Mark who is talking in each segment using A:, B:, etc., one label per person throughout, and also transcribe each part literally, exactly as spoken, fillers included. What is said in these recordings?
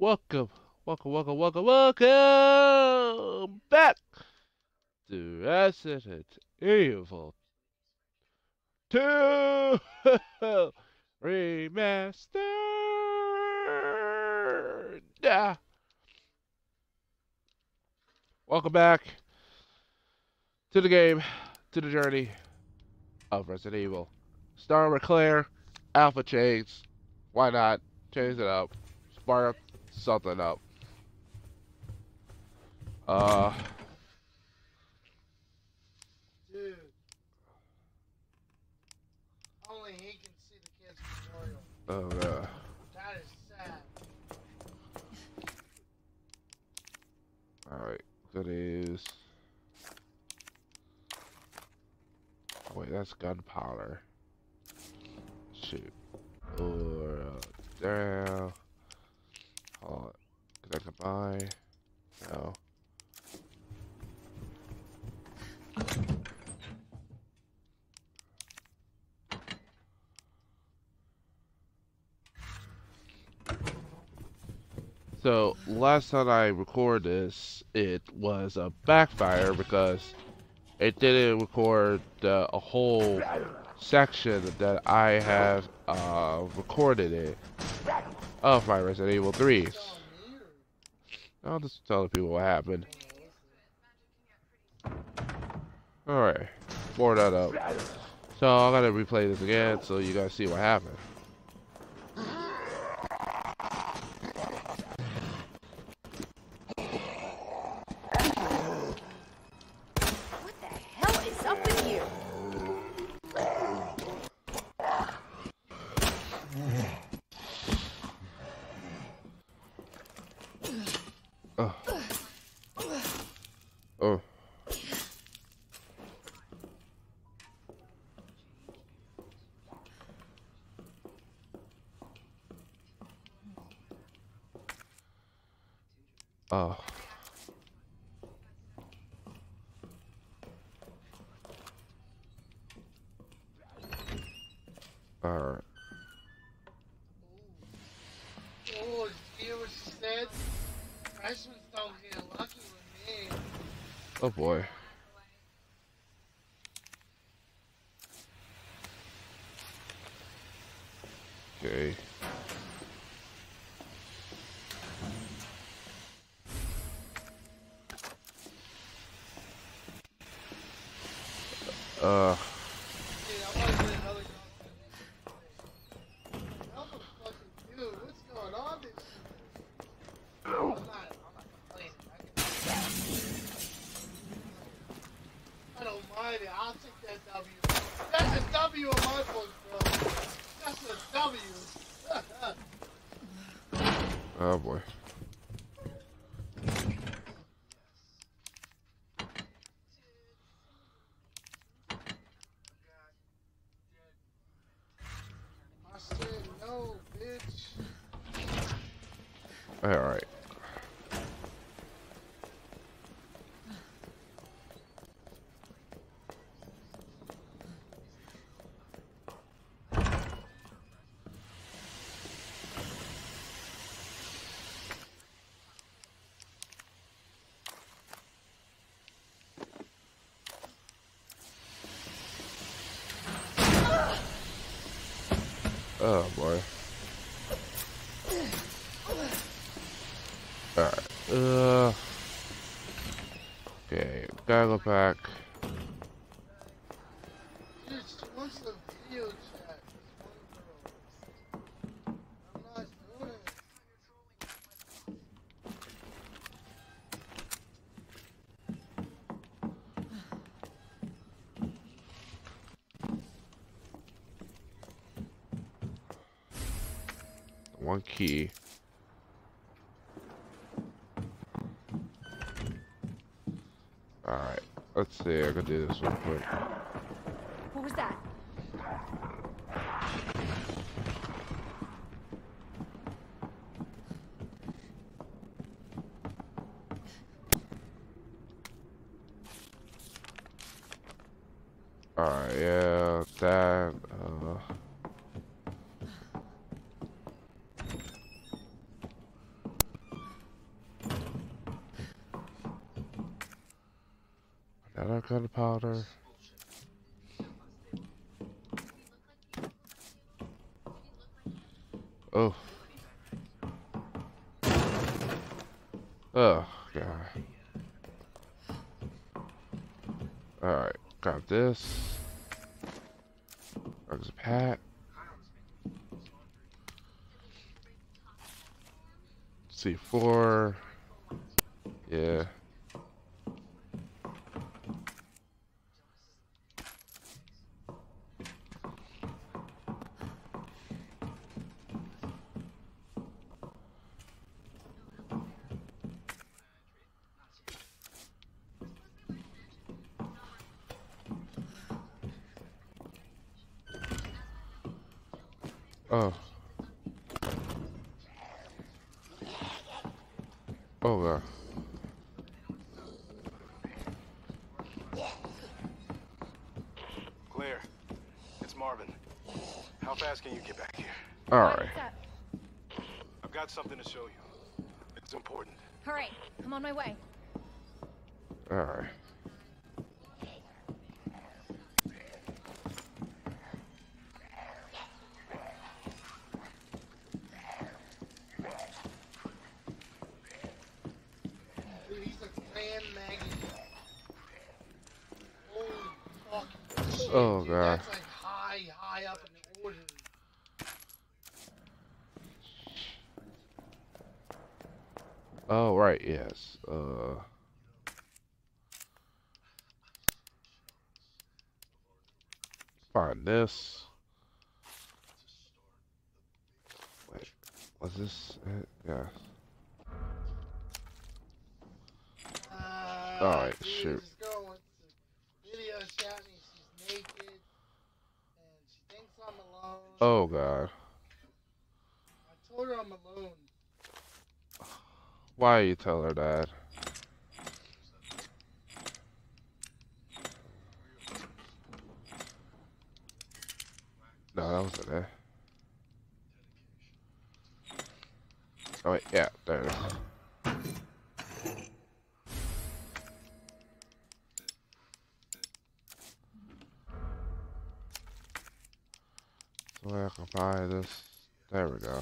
A: welcome, welcome, welcome, welcome, welcome back to Resident Evil two Remastered. Yeah. Welcome back to the game, to the journey of Resident Evil. Starting with Claire, Alpha Chains. Why not? Change it up. Spark something up. Uh.
B: Dude. Only he can see the kid's memorial.
A: Oh, yeah.
B: That is sad.
A: Alright, goodies. Oh, wait, that's gunpowder. Shoot. Or, uh, down. Hold on. Can I combine? No. So, last time I recorded this, it was a backfire because it didn't record uh, a whole section that I have uh, recorded it of my Resident Evil threes. I'll just tell the people what happened. Alright, board that up. So I'm gonna replay this again so you guys see what happened. Oh. Oh. Oh. Alright.
B: Oh, did you hear what she said? Freshmen don't get lucky with me.
A: Oh boy. Okay. Uh.
B: Dude, I want to get another Help a fucking dude. What's going on this shit? I'm not, I'm not complaining. I can I don't mind it. I'll take that W. That's a W in my book, bro. That's a W.
A: Oh boy.
B: I said no, bitch.
A: Alright. Oh boy. Alright. Uh. Okay, gotta go back.
B: Dude, she wants the video chat. I'm not doing it.
A: One key. Alright, let's see, I can do this real quick.
C: What was that?
A: Alright, yeah, that, uh... gunpowder. Oh. Oh, God. Alright, got this. There's a pack. C four. Yeah. Oh. Oh, God.
D: Claire, it's Marvin. How fast can you get back here?
A: Alright.
C: What's up?
D: I've got something to show you. It's important.
C: All right, I'm on my way.
A: Alright.
B: Dude, he's a grand magnet. Holy fucking shit,
A: Oh,
B: dude.
A: God.
B: That's like high, high up in the order.
A: Oh, right, yes. Uh. Find this. Wait, was this it? Yeah.
B: Uh,
A: Alright,
B: dude,
A: shoot.
B: this girl wants to video chat me. She's naked. And she thinks I'm alone.
A: Oh, God.
B: I told her I'm alone.
A: Why you tell her that? No, that wasn't it. Oh, wait, yeah, there it is. So I can buy this. There we go.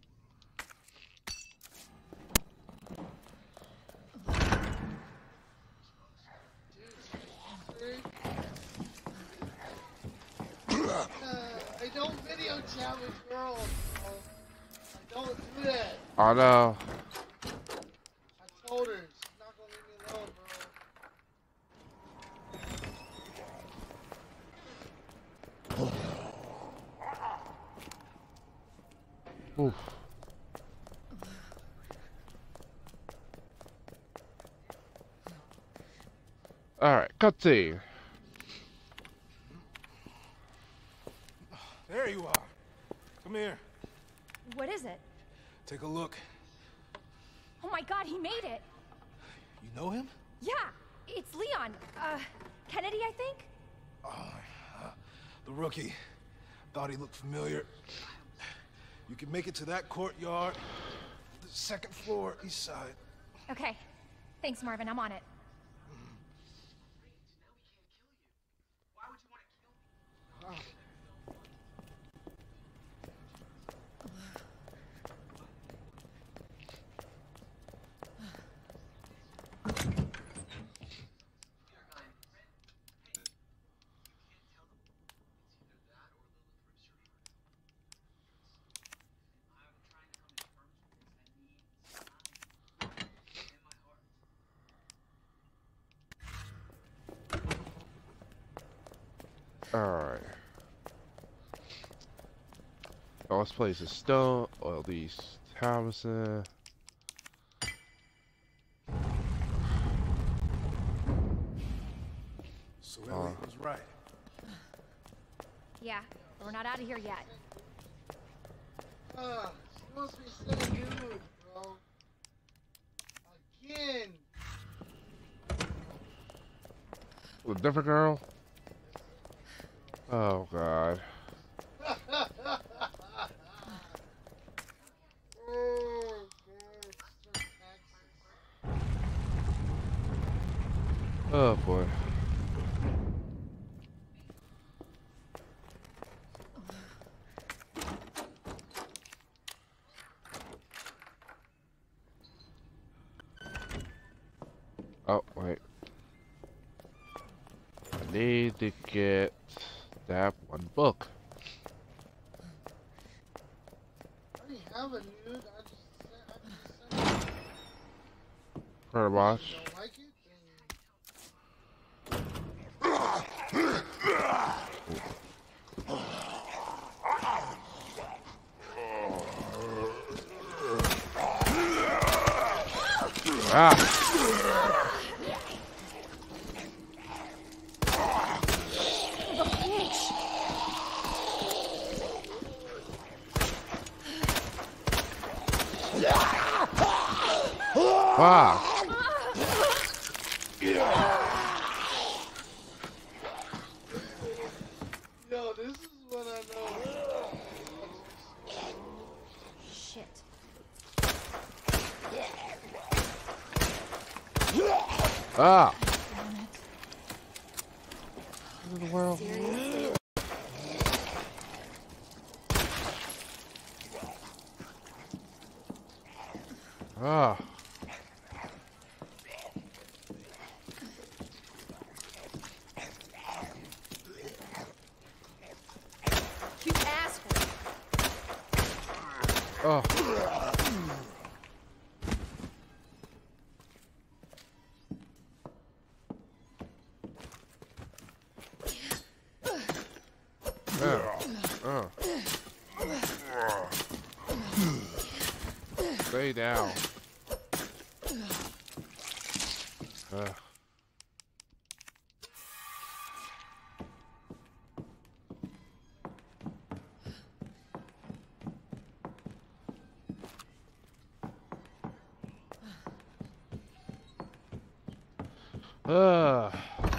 B: Uh, I don't video chat with girls, bro. I don't do that.
A: Oh, no.
B: I told her. She's not gonna leave me alone, bro.
A: Oof. Alright, cutscene.
D: There you are. Come here.
C: What is it?
D: Take a look.
C: Oh my God, he made it.
D: You know him?
C: Yeah, it's Leon. Uh, Kennedy, I think?
D: Oh, uh, the rookie. Thought he looked familiar. You can make it to that courtyard. The second floor, east side.
C: Okay. Thanks, Marvin. I'm on it.
A: Alright. Oh, let's place a stone. Oil these Thomason.
D: So Elliot was right.
C: Yeah, but we're not out of here yet.
B: Uh, she must be so huge, bro. Again.
A: A different girl? Oh, God.
B: Oh, God. So Texas.
A: Oh, boy. to get that one book.
B: I already have a nude. I just sent, I just sent it.
A: Pretty much.
B: You don't like it? Then...
A: Ah! Wow.
B: Yo, this is what I know.
C: Shit.
A: Ah. What in the world?
C: Seriously?
A: Ah.
C: You asshole.
A: Oh. Oh. Oh. Stay down. Uh. Uh.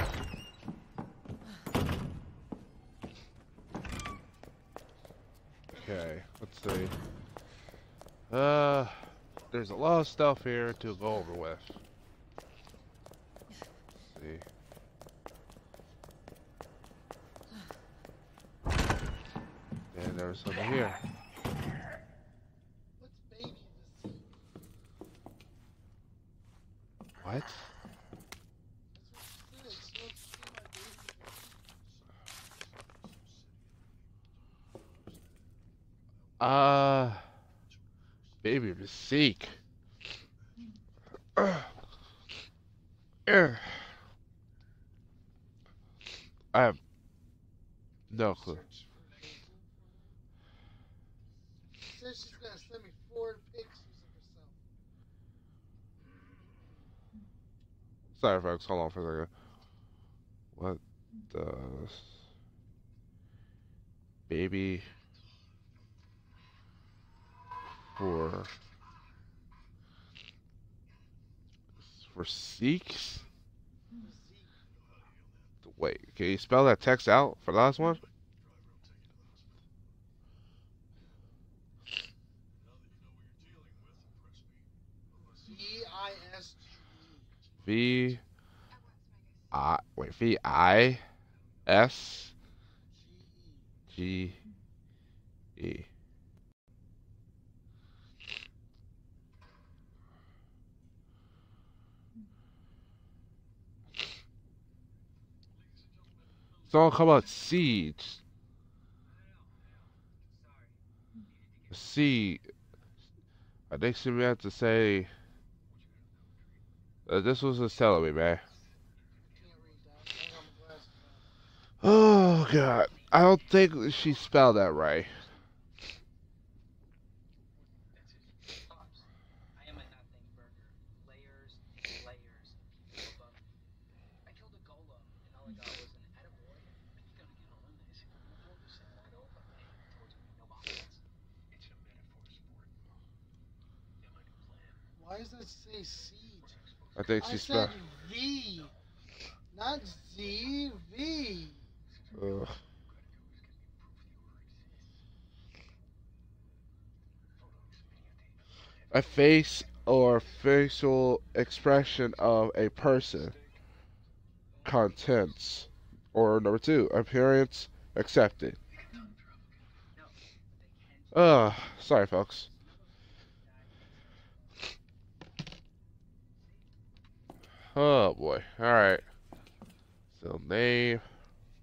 A: Okay, let's see. Uh, there's a lot of stuff here to go over with. Let's see. And there's something here.
B: What's baby the sea?
A: What?
B: That's what she said. She wants to see my baby.
A: Uh, baby Mystique. Uh, uh, I have no clue.
B: She said she's gonna send me four pictures of herself.
A: Sorry, folks. Hold on for a second. What does baby for for Sikhs? Wait, can you spell that text out for the last one?
B: V I S G E.
A: V I wait V I S G E. Song come out Siege. C. I think she meant to say. Uh, this was just telling me, man.
B: Can't read that. I don't have my glasses on.
A: Oh God, I don't think she spelled that right.
B: Why does that say siege?
A: I think
B: I
A: she
B: said
A: spelled.
B: V, not Z, V.
A: Ugh. A face or facial expression of a person. Contents. Or number two, appearance accepted. Ugh, sorry folks. Oh boy, alright. So name.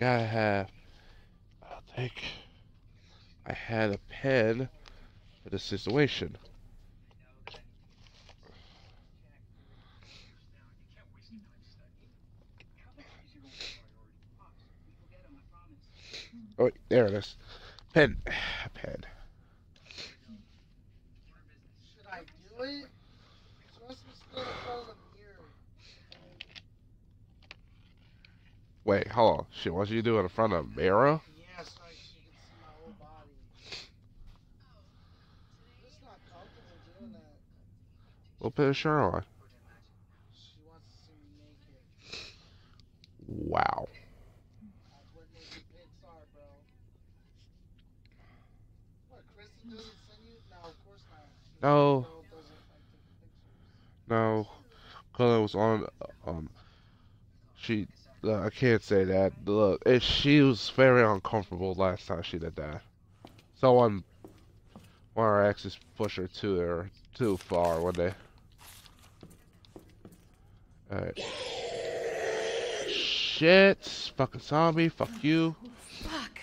A: gotta have. I think I had a pen for this situation. Oh, wait, there it is. Pen. Pen.
B: Should I do it? Supposed to stand in front of the mirror.
A: Wait, hold on. Shit, what you do in front of a mirror?
B: Yeah, so I, she can see my whole body. I'm just not comfortable doing that.
A: We'll put a shirt on.
B: She wants to see me naked.
A: Wow.
B: That's what naked pics are, bro. What, Kristen doesn't send you? No, of course not.
A: No.
B: Girl doesn't like taking pictures.
A: No. Cause it was on, um, she, uh, I can't say that. Look, it, she was very uncomfortable last time she did that. Someone, one of our exes pushed her too, or too far one day. Alright. Shit. Fucking zombie. Fuck you.
C: Fuck.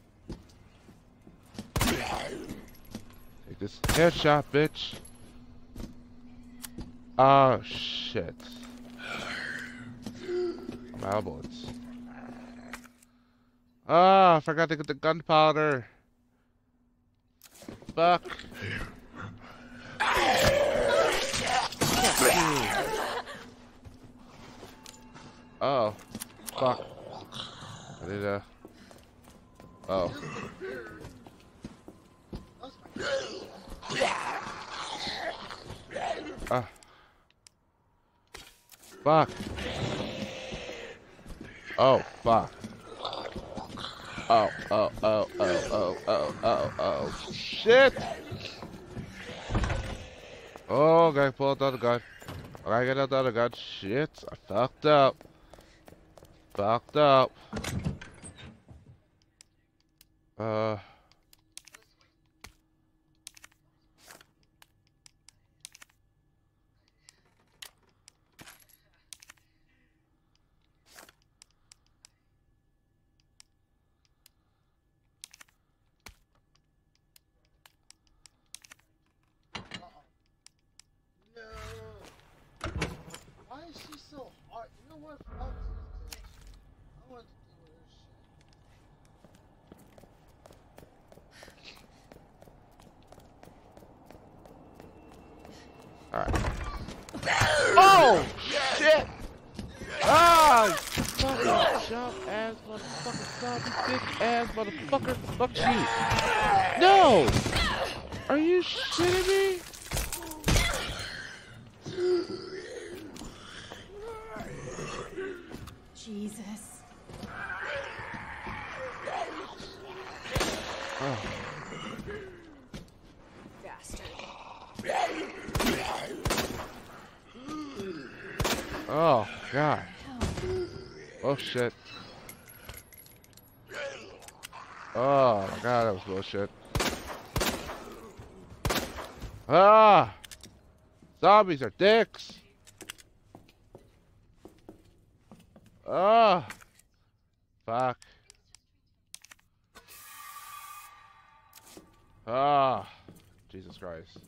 A: Take this headshot, bitch. Oh, shit. I'm out of bullets. Ah, I forgot to get the gunpowder. Fuck. Oh, fuck. I need a. Oh. Ah. Fuck. Oh, fuck. Oh, oh, oh, oh, oh, oh, oh, oh, shit! Oh, gotta pull out the other gun. I gotta get out the other gun. Shit, I fucked up. Fucked up. Uh.
B: Why is she so hard? You know what? Fuck this bitch. I want to deal with her shit.
A: Alright. Oh! Shit! Ah! Fucking jump ass motherfucker, zombie bitch ass motherfucker. Fuck you. No! Are you shitting me?
C: Jesus.
A: Oh.
C: Bastard.
A: Oh, God. Oh, shit. Oh, my God, that was bullshit. Ah! Zombies are dicks! Ah! Fuck. Ah! Jesus Christ.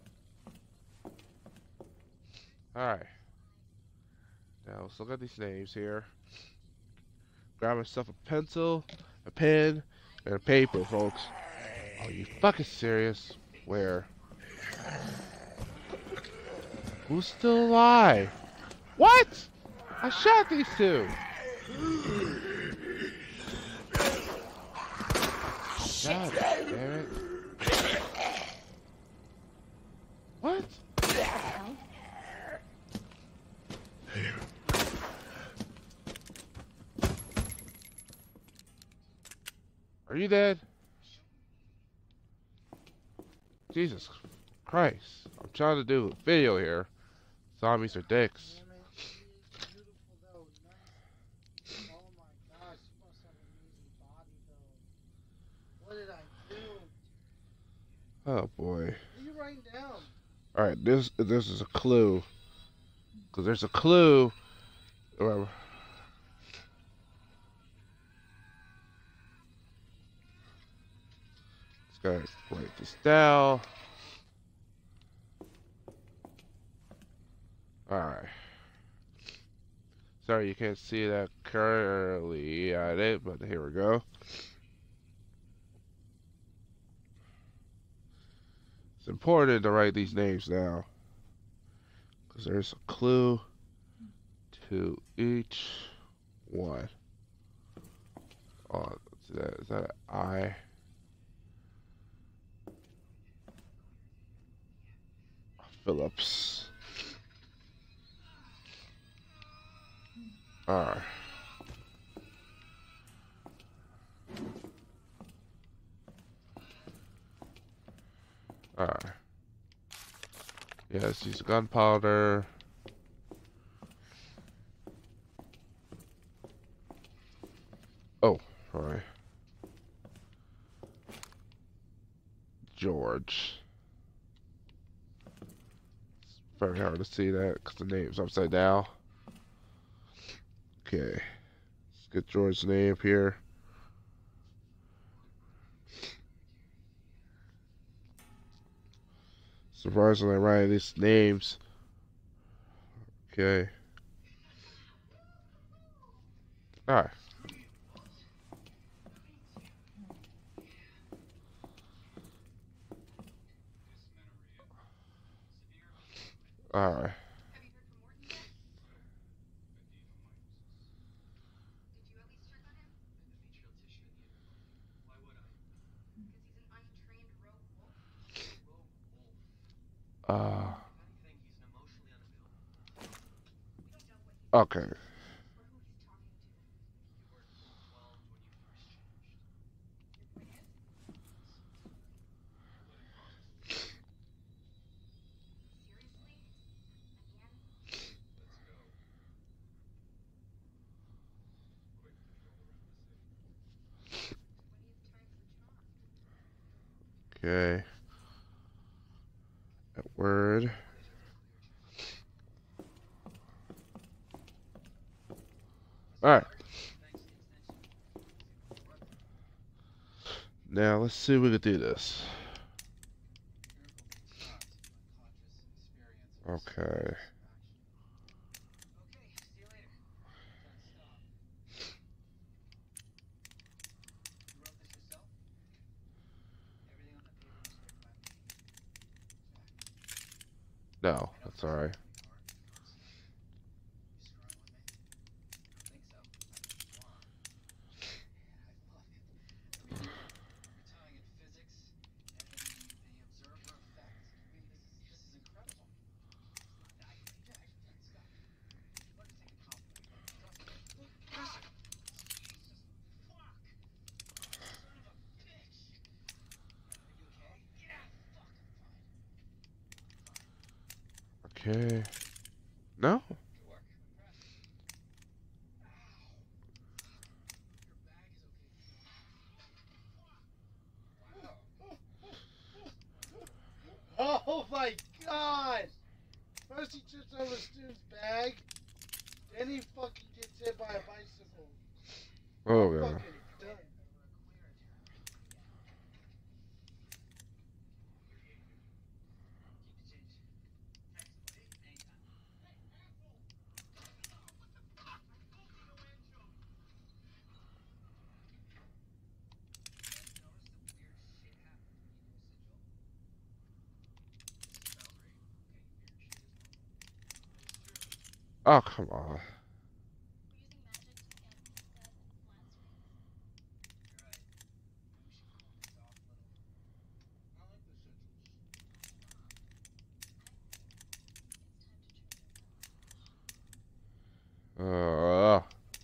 A: Alright. Now, let's look at these names here. Grab myself a pencil, a pen, and a paper, folks. Are you fucking serious? Where? Who's still alive? What? I shot these two! God damn it. What? Are you dead? Jesus Christ. I'm trying to do a video here. Zombies are dicks.
B: Damn it. She's beautiful though. Nice. Oh my gosh. She must have an amazing body though. What did I do?
A: Oh boy.
B: What are you writing down?
A: Alright, this this is a clue. Cause there's a clue. Remember. Let's go write this down. Alright. Sorry you can't see that currently at it, but here we go. It's important to write these names down, because there's a clue to each one. Oh, is that, is that an I? Phillips. Alright. Alright. Yes, use gunpowder. Oh, alright. George. It's very hard to see that because the name's upside down. Okay. Let's get George's name here. Surprisingly, I'm writing these names. Okay. Alright. Alright. Uh. Okay. Okay. That word. Alright. Now let's see if we can do this. Okay. No, that's alright. Okay. No?
B: Oh my god! First he trips over Stu's bag, then he fucking gets hit by a bicycle.
A: Oh,
B: I'm
A: God.
B: fucking done.
A: Oh, come on. Uh,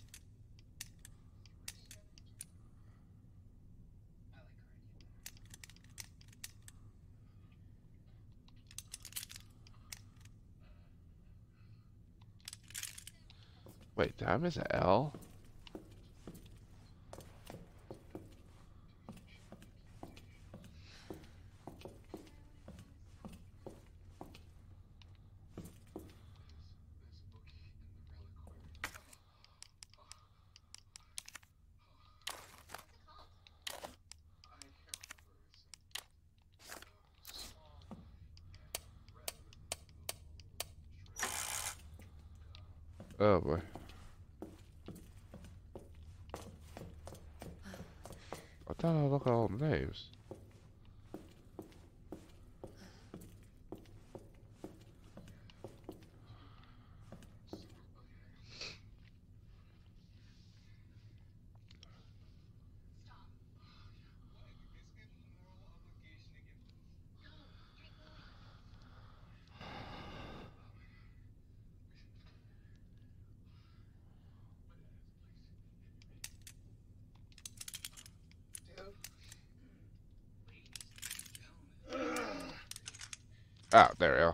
A: wait, did I miss an L? Oh boy. I thought I looked at all the names. Ah, there we go.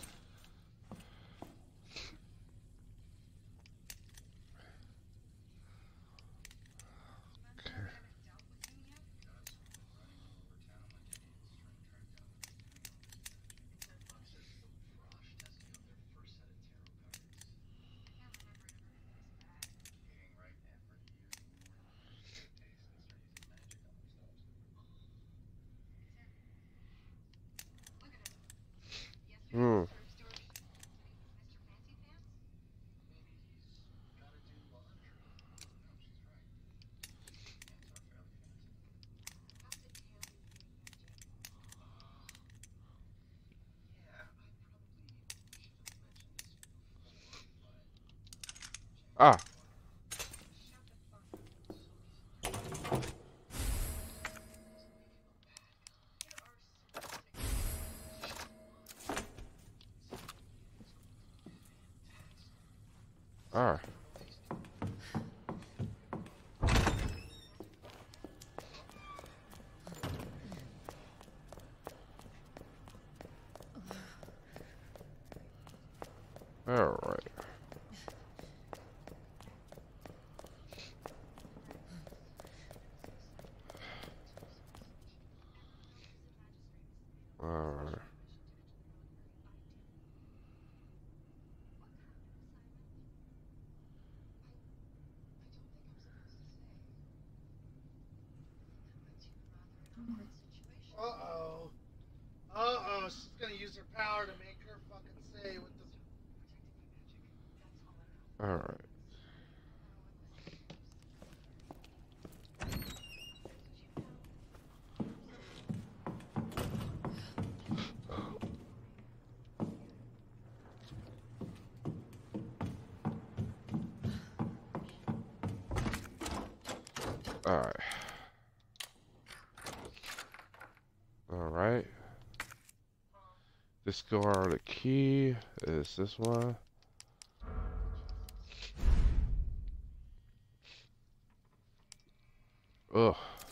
A: Hmm. Ah. Ah. All right. All right.
B: Uh-oh. Uh-oh, she's gonna use her power to make her fucking say what the...
A: All right. All right. All right. Discard the key. Is this one? Ugh.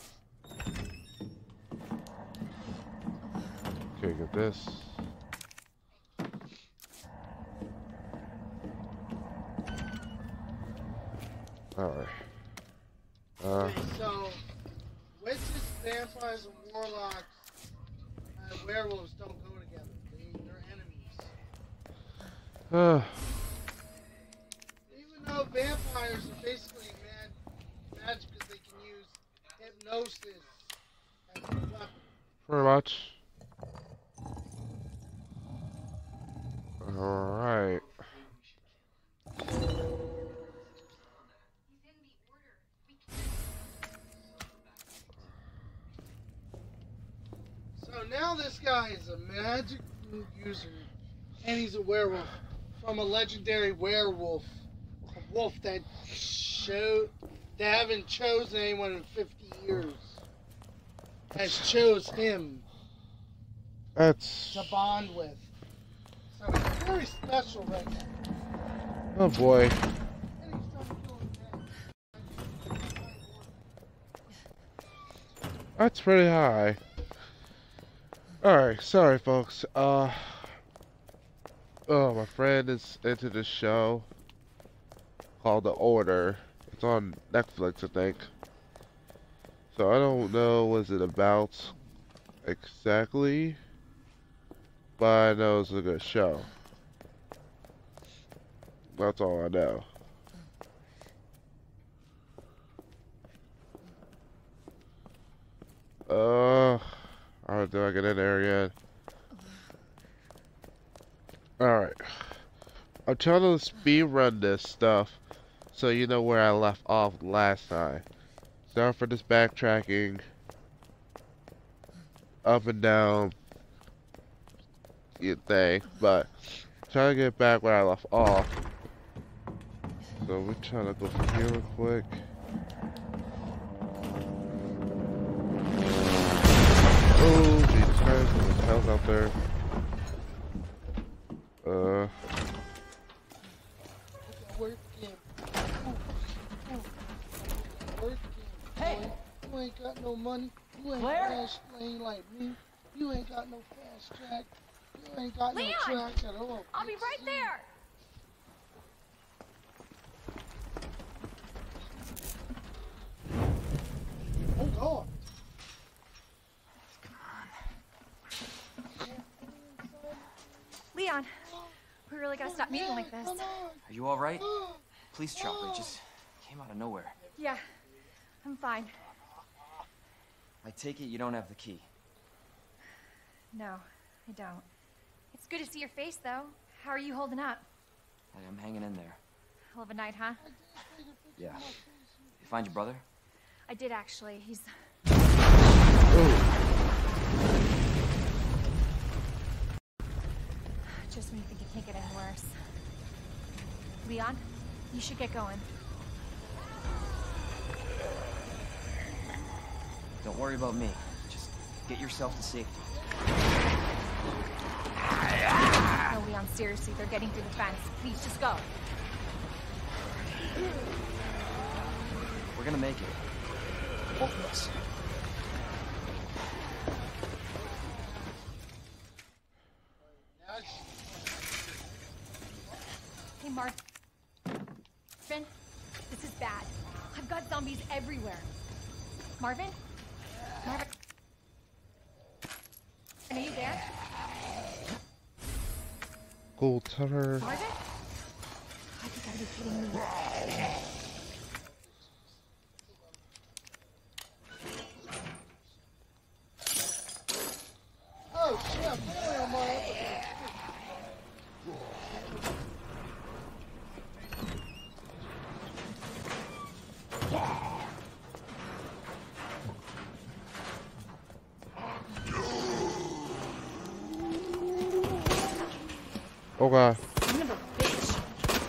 A: Okay, get this. All right. Uh.
B: Okay, so witches, vampires, and warlocks and werewolves don't go together. They, they're enemies.
A: Uh.
B: Even though vampires are basically mad magic because they can use hypnosis as a weapon.
A: Pretty much. All right.
B: So now this guy is a magic user, and he's a werewolf from a legendary werewolf, a wolf that showed they haven't chosen anyone in fifty years, has chose him
A: That's.
B: to bond with. So he's very special right now.
A: Oh boy.
B: And he's trying to kill his dad.
A: That's pretty high. Alright, sorry folks. Uh Oh, my friend is into this show called The Order. It's on Netflix, I think. So I don't know what it about exactly, but I know it's a good show. That's all I know. Uh, how do I get in there yet? Alright. I I'm trying to speed run this stuff so you know where I left off last time. Sorry for this backtracking up and down thing, but trying to get back where I left off. So we're trying to go from here real quick. Oh, Jesus Christ, there's hell's out there. Uh.
B: Hey! You ain't got no money. You ain't
E: Claire?
B: fast lane like me. You ain't got no fast track. You ain't got
C: Leon!
B: no track at all.
C: I'll be right there.
B: Oh, God.
C: Leon, we really gotta stop meeting like this.
E: Are you all right? Police chopper just came out of nowhere.
C: Yeah, I'm fine.
E: I take it you don't have the key.
C: No, I don't. It's good to see your face, though. How are you holding up?
E: I'm hanging in there.
C: Hell of a night, huh?
E: Yeah. You find your brother?
C: I did, actually. He's... Just when you think it can't get any worse. Leon, you should get going.
E: Don't worry about me. Just get yourself to safety.
C: No, Leon, seriously, they're getting through the fence. Please, just go.
E: We're gonna make it. Both of us.
C: Hey, Mark. Marvin, this is bad. I've got zombies everywhere. Marvin? Marvin? Are you there?
A: Cool, tell her.
C: Marvin? Oh, you gotta be kidding me.
B: Oh, shit. Boy, am I...
A: Oh God.
C: Son of a bitch. Son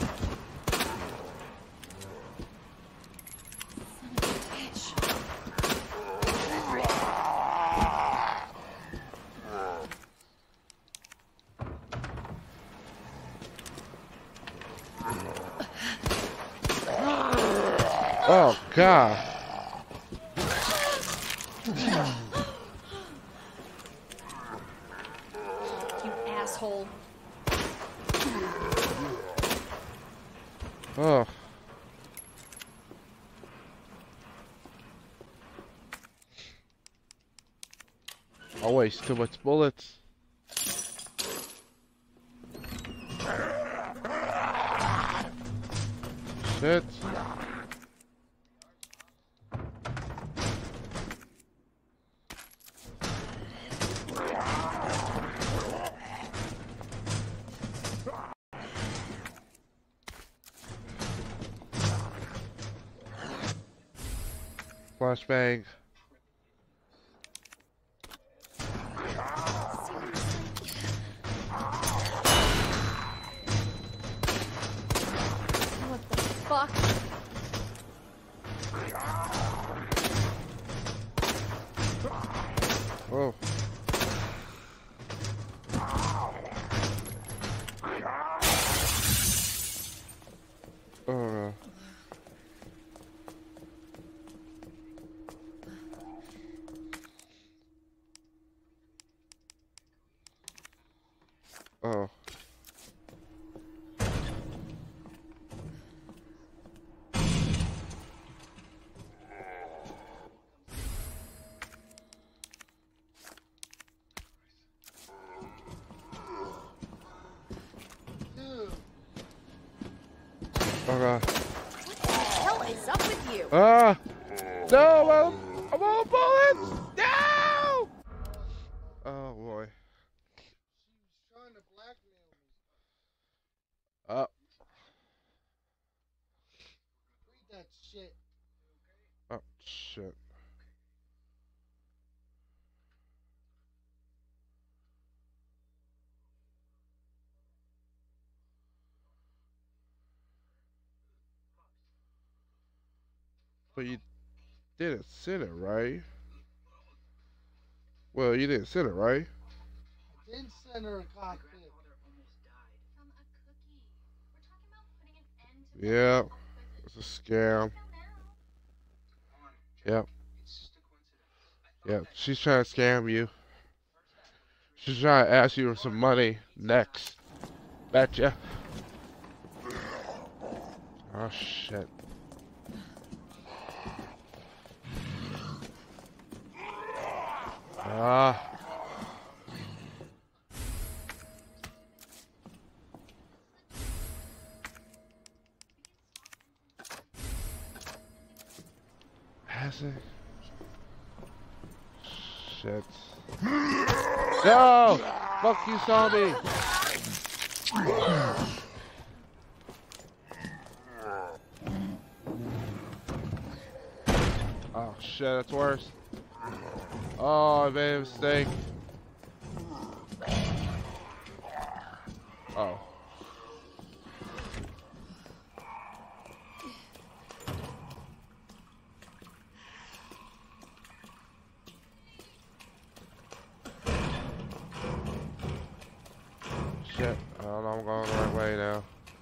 C: of a bitch.
A: Oh God.
C: You asshole.
A: Oh. I waste too much bullets. Shit. Flashbang.
C: What the fuck?
A: Oh. Oh. Oh.
B: Dude.
A: Oh God.
C: What the hell is up with you?
A: Ah! No! I'm, I'm all bullets! No! Oh boy.
B: She was trying to blackmail me.
A: Uh, Shit. But you didn't send it, right? Well, you didn't send it, right?
B: I didn't send her a cockpit.
C: From a cookie. We're talking about putting an end to
A: Yeah,
C: the
A: it's a scam. Yep, yep. She's trying to scam you. She's trying to ask you for some money next. Betcha. Oh shit. Ah. Has it? Shit. No! Fuck you, zombie! Oh shit, that's worse. Oh, I made a mistake. Oh. Shit, I don't know, I'm going the right way now.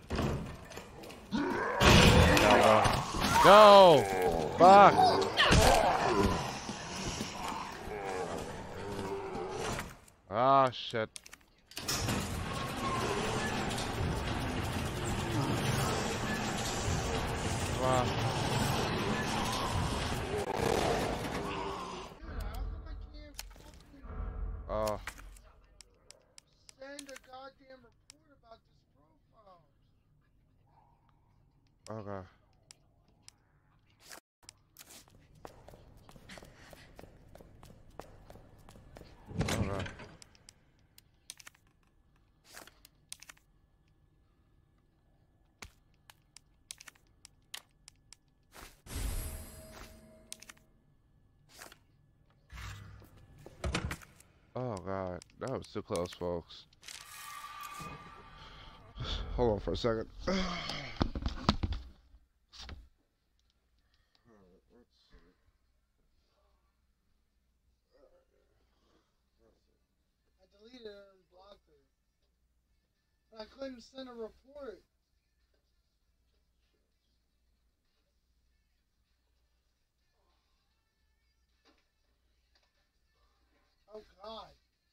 A: No! Fuck! Ah, shit. Come on.
B: Dude, how come I can't fucking
A: Oh,
B: send a goddamn report about this profile?
A: okay. Okay. Oh god, that was too close, folks. Hold on for a second.
B: I deleted her and blocked her. But I couldn't send a report. Oh god.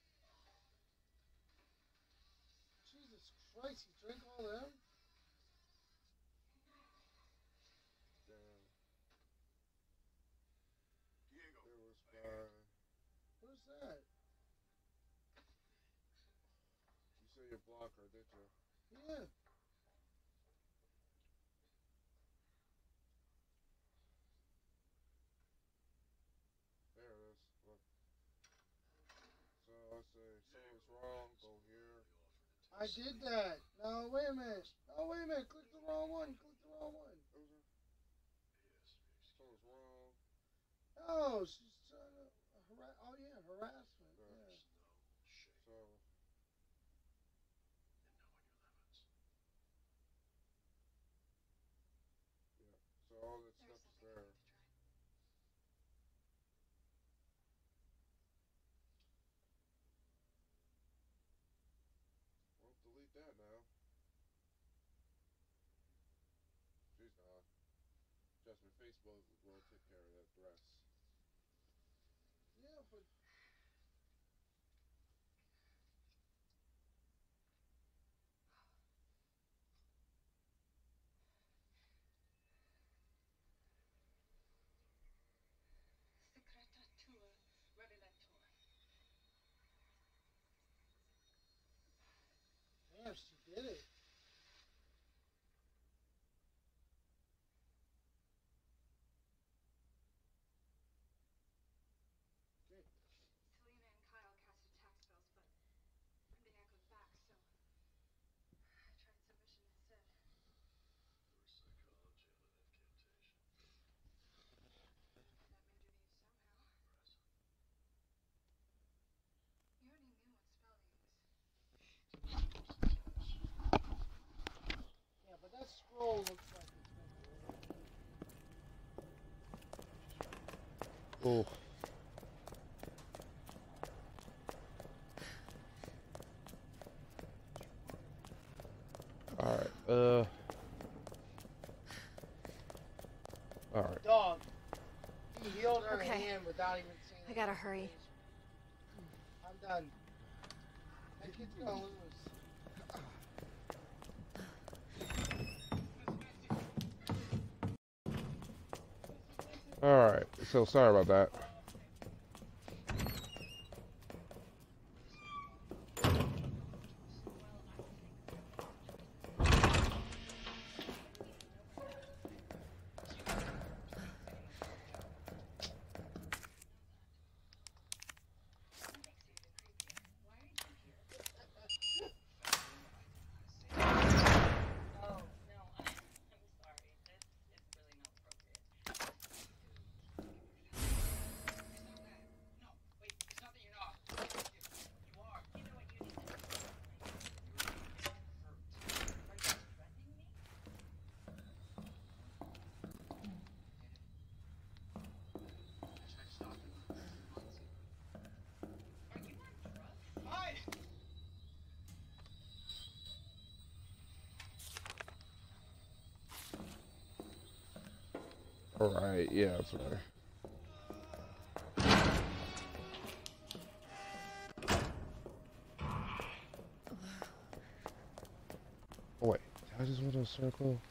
B: Jesus Christ, you drink all them? Who's that?
A: You said you blocked her, did you?
B: Yeah.
A: There it is. Look. So I say something's wrong, go here.
B: I did that. No, wait a minute. No, wait a minute. Click the wrong one. Click the wrong one.
A: Something's wrong.
B: Oh, she's trying to harass. Oh, yeah, harassment. Yeah.
A: So, yeah. So all that stuff is there. Well, delete that now. She's gone. Just my Facebook will take care of that rest.
B: Yeah, but damn, she did it. Okay. hole looks like it's
A: Oh. Alright, uh. Alright.
B: dog. He healed her
C: Okay.
B: hand without even saying
C: I gotta
B: anything.
C: hurry.
B: I'm done. That kid's gonna lose.
A: Alright, so sorry about that. Alright, yeah, that's right. Oh, wait, did I just want to circle?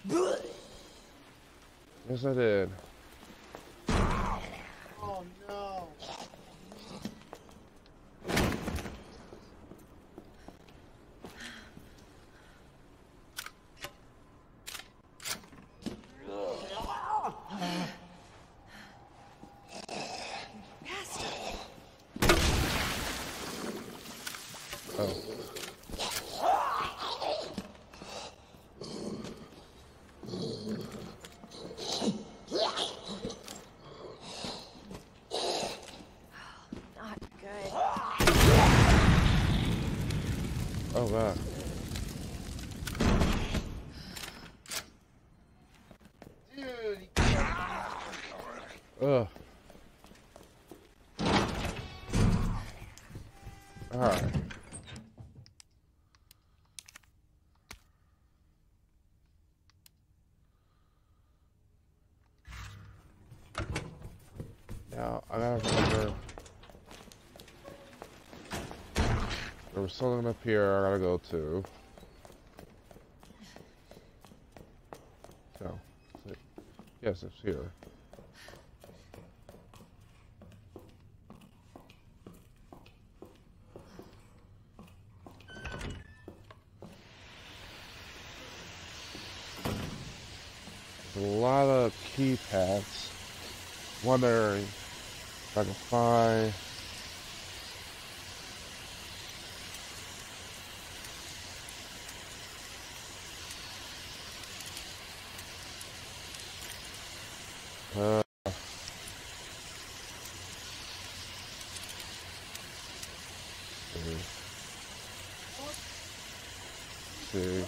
A: Yes, I did.
B: Oh no.
A: Oh.
C: Not good.
A: Oh, God.
B: Dude, he
A: Ugh. Alright. Now, I gotta remember. There was something up here I gotta go to. No. Is it? Yes, it's here. There's a lot of keypads. Wondering if I can find. Uh, see. see.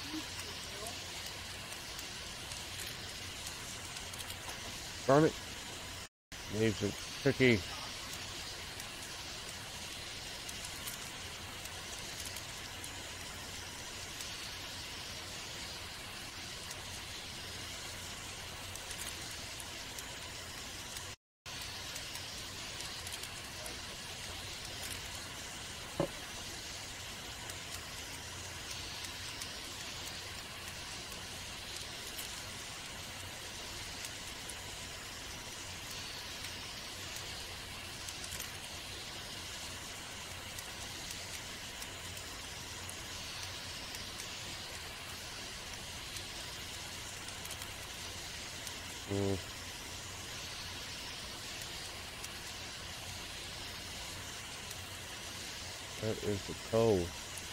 A: Darn it. Needs it tricky. Mm. That is the code.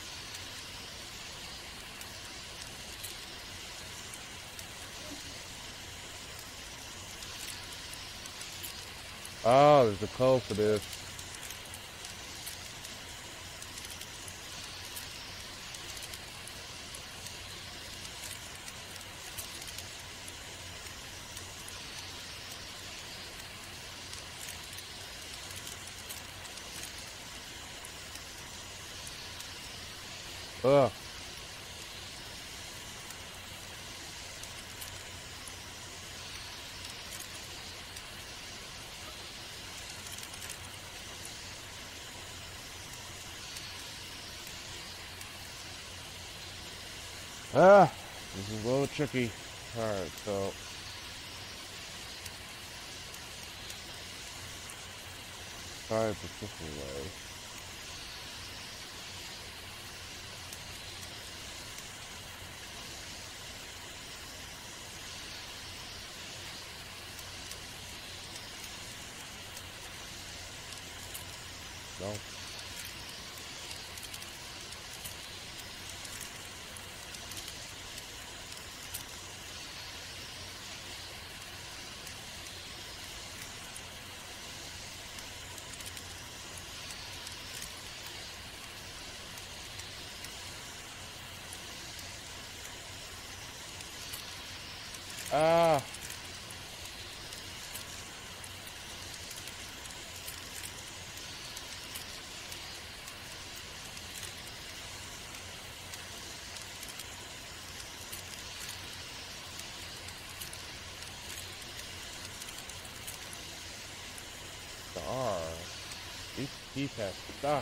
A: Oh, there's a code for this. Ugh. Ah, this is a little tricky. Alright, so try it the different way. No. Ah. The R. These keypads stuck.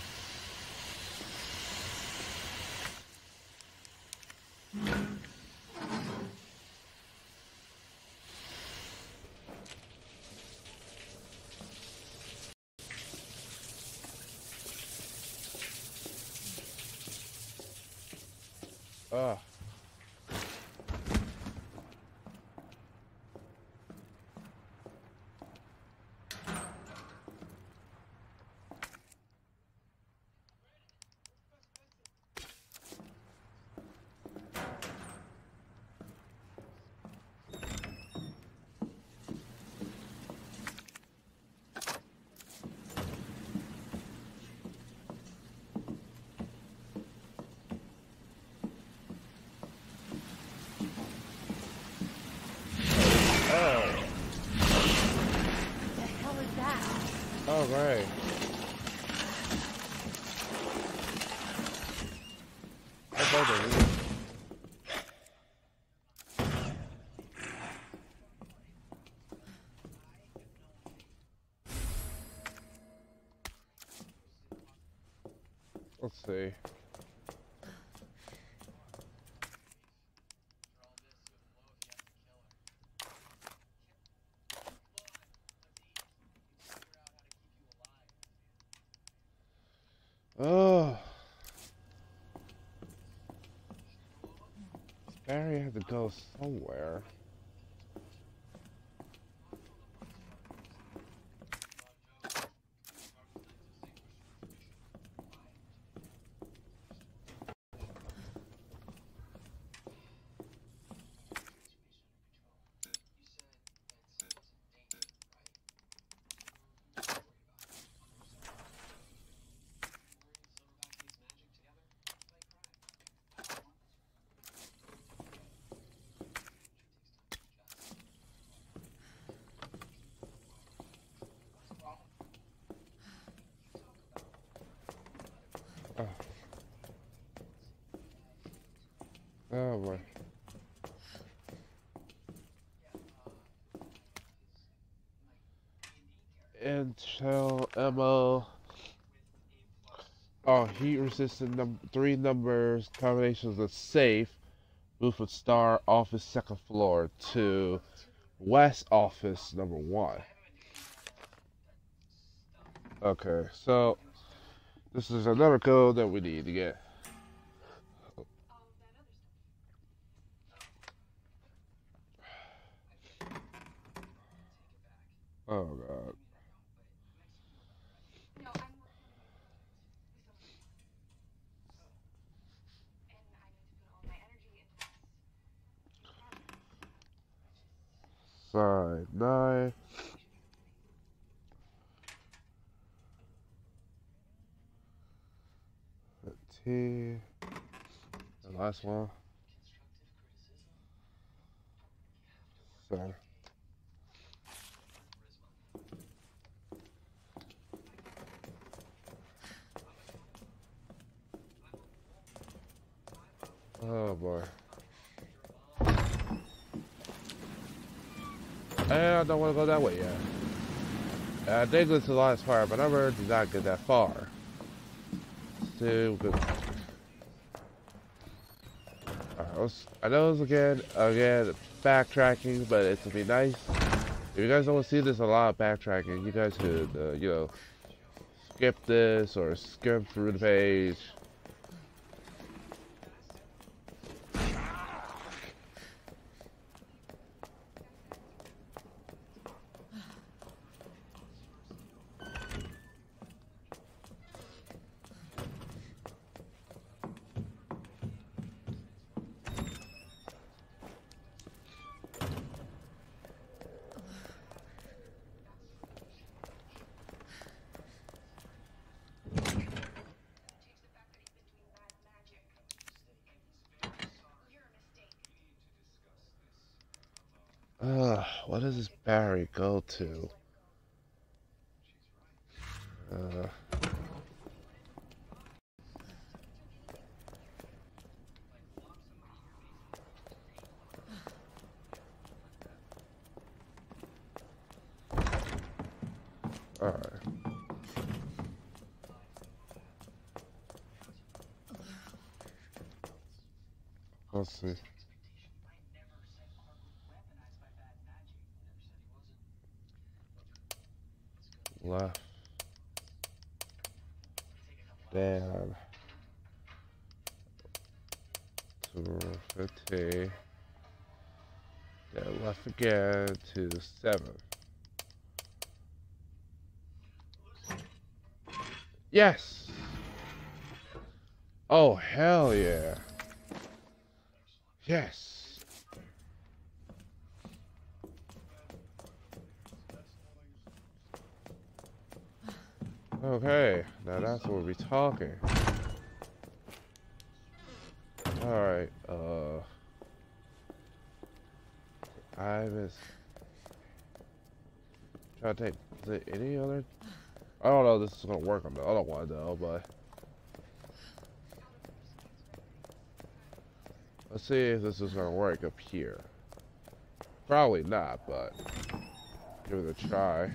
A: Ah. Oh, right. That's over. Let's see. Oh. This battery had to go somewhere. Oh. Oh boy. Intel ammo. Oh, heat resistant num three numbers combinations of safe. Roof of Star Office second floor to West Office number one. Okay, so this is another code that we need to get. Oh god. Side nine. T. The last one. So. Oh boy. And I don't want to go that way yet. And I did go to the last part, but I never did not get that far. Still good. Alright, let's, I know it's again, again, backtracking, but it would be nice. If you guys don't see this a lot of backtracking, you guys could, uh, you know, skip this or skim through the page. Ugh, what does this Barry go to? Uh, Alright. Let's see. Left. Down. To fifteen. Then left again to seven. Yes! Oh, hell yeah. Yes. Okay, now that's what we're talking. Alright, uh... I was... Trying to take... Is it any other... I don't know if this is gonna work on the other one though, but... Let's see if this is gonna work up here. Probably not, but... Give it a try.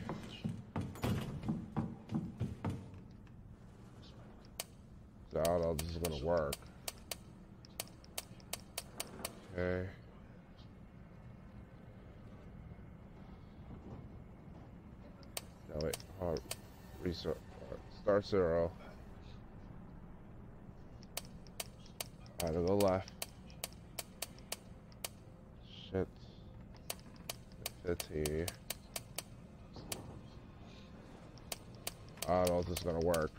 A: So I don't know if this is gonna work. Okay. No, wait. Hold on. Restart. Start zero. I have to go left. Shit. fifteen. I don't know if this is gonna work.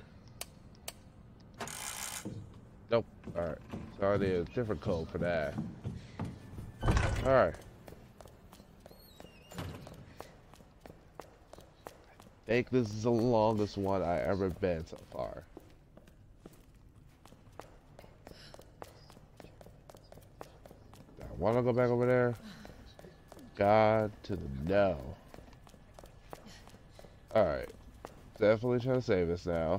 A: Nope. Alright. So I need a different code for that. Alright. I think this is the longest one I ever been so far. I want to go back over there. God to the no. Alright. Definitely trying to save this now.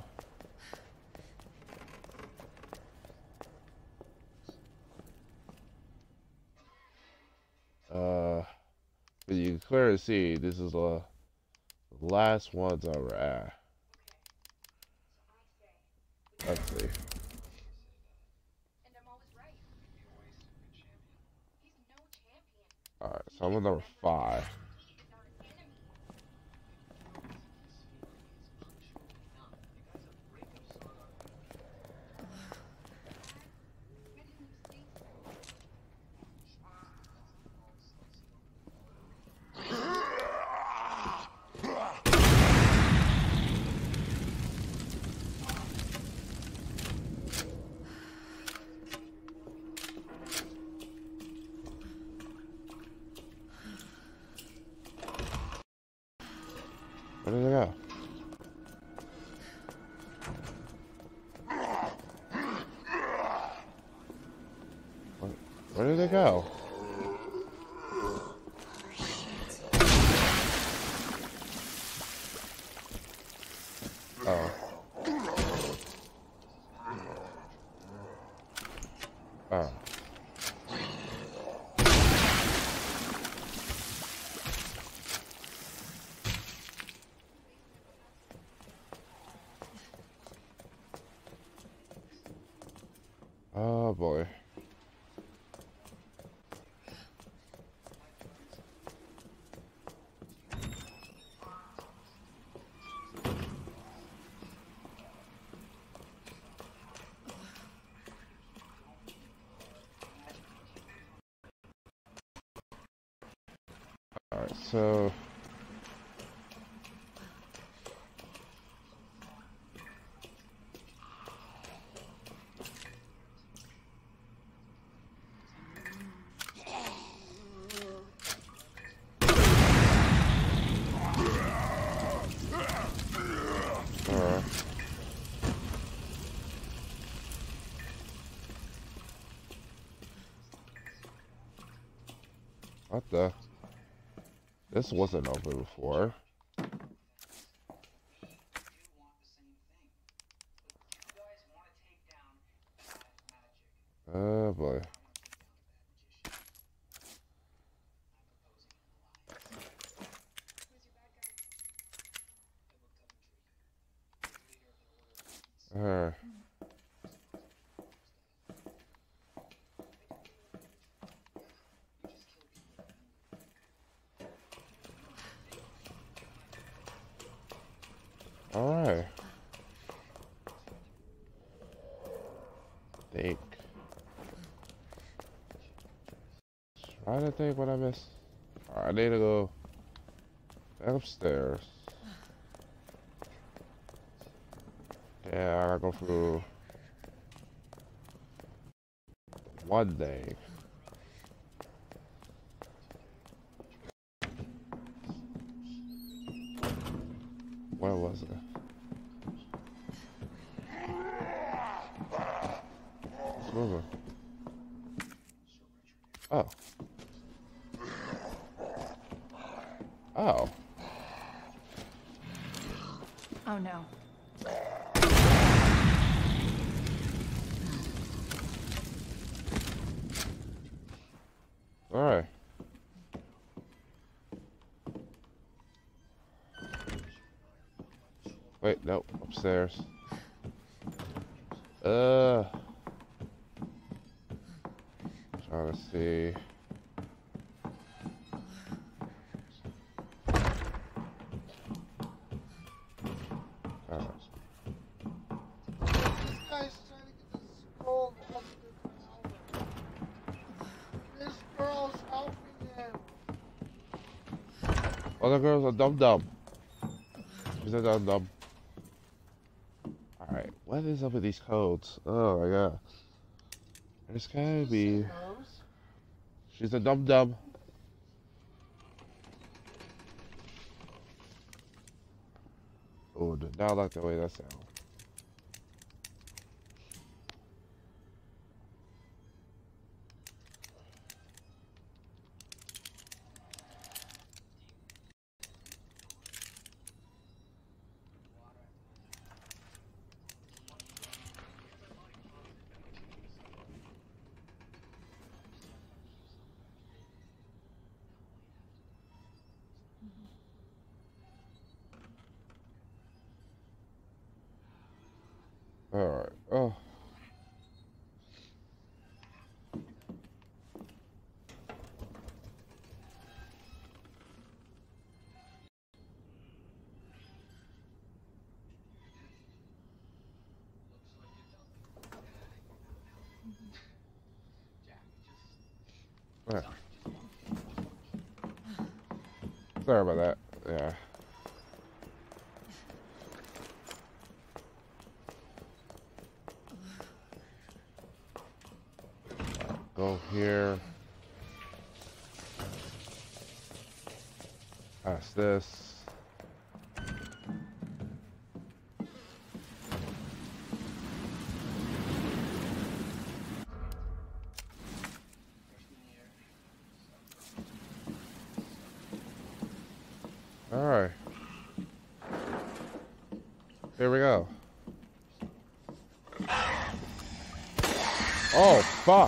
A: Uh, but you can clearly see this is the last ones I were at. Let's see. Alright, so I'm on number five. Where did it go? Where, where did it go? Oh. Oh. Oh boy. Alright, so alright. What the? This wasn't open before. Oh boy. Alright. Alright. Think. Try to think what I missed. Alright, I need to go back upstairs. Yeah, I gotta go through one thing. Where was it? It's moving. Oh. Oh.
C: Oh no.
A: Alright. Wait, nope, upstairs. Uh. Trying to see. Alright.
B: This guy's trying to get the scroll off the ground. This girl's helping him.
A: Other girls are dumb dumb. She's a dumb dumb. Alright, what is up with these codes? Oh my god. There's gotta be. She's a dumb dumb. Oh, do not like the way that sounds. Alright, oh. Yeah. Sorry about that. Yeah. Go here. Pass this. All right. Here we go. Oh, fuck.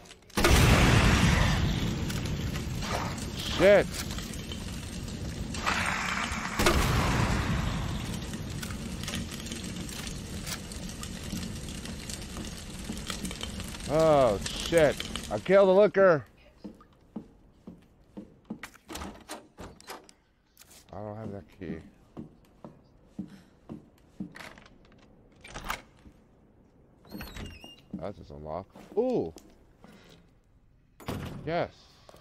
A: Shit. Oh, shit. I killed the looker. I don't have that key. That's just unlocked. Ooh. Yes.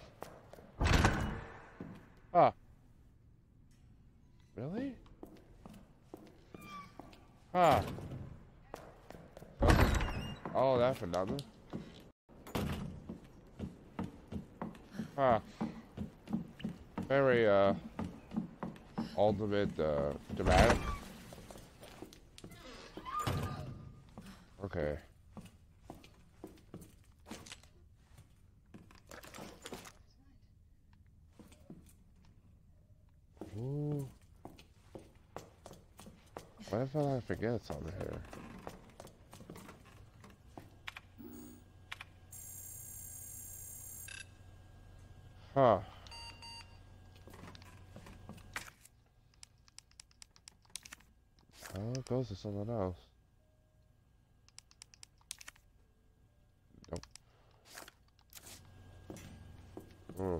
A: Huh. Really? Huh. Oh, that for nothing. Huh. Very, uh, ultimate, uh, dramatic. Okay. Ooh. What if I forget something here? Huh. Oh, it goes to someone else. Nope. Hmm.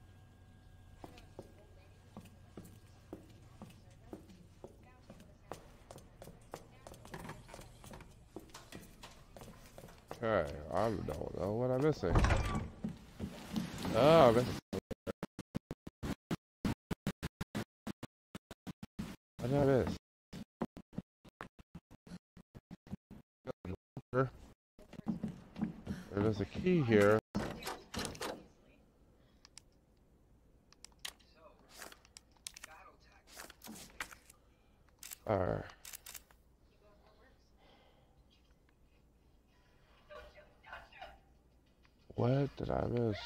A: Okay, I don't know what I'm missing. Oh, I missed. What did I miss? There's a key here. Alright. What did I miss?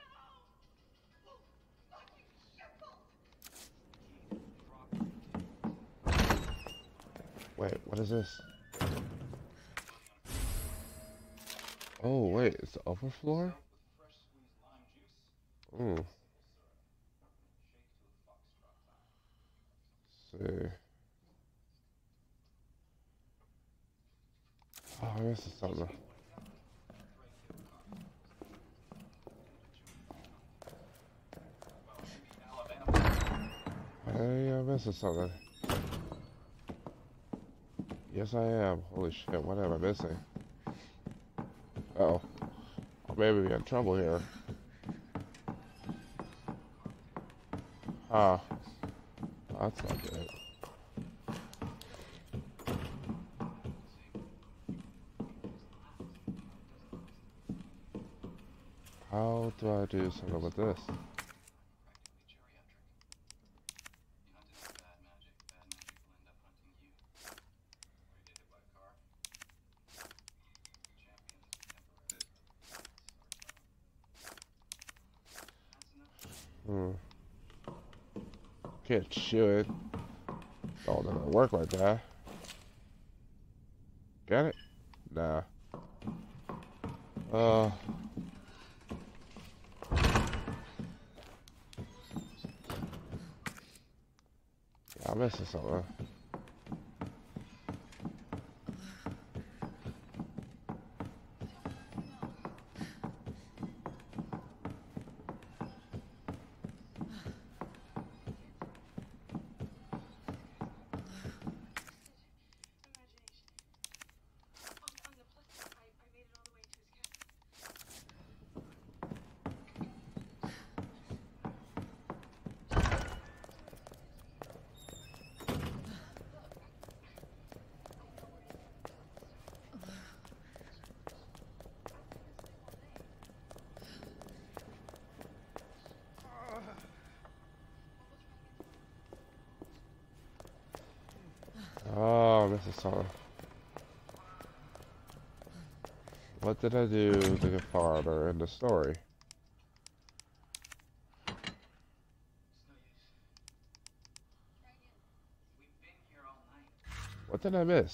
A: Wait, what is this? Oh, wait, it's the upper floor? Hmm. Let's see. Oh, I missed something. Hey, I'm missing something. Yes, I am. Holy shit, what am I missing? Uh oh. Maybe we're in trouble here. Ah. That's not good. How do I do something with this? Hmm. Can't shoot it. Oh, that doesn't work like that. Get it? Nah. Uh. Yeah, I'm missing something. Oh, this is something. What did I do to get farther in the story? What did I miss?